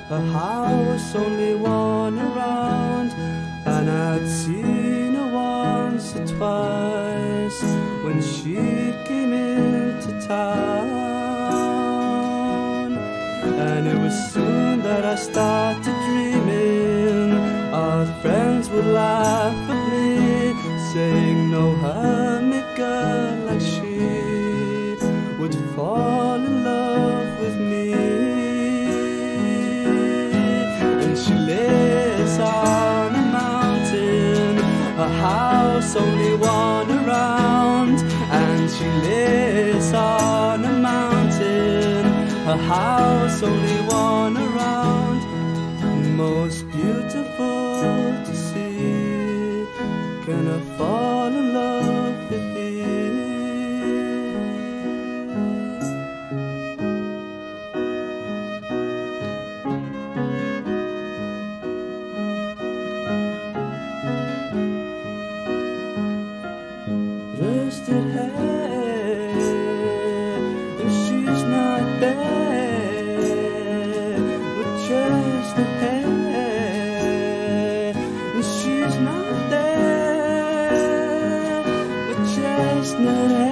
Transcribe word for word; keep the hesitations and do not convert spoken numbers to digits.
a house only one around, and I'd seen her once or twice when she came into town. And it was soon that I started dreaming our friends would laugh at me, saying no hermit girl like she would fall in love with me. And she lives on a mountain, a house only one around. And she lives on a mountain, a house only one around. Most beautiful to see, can I fall in love with thee? Rested hair, and she's not there, with just a hair, and she's not there, with chestnut hair.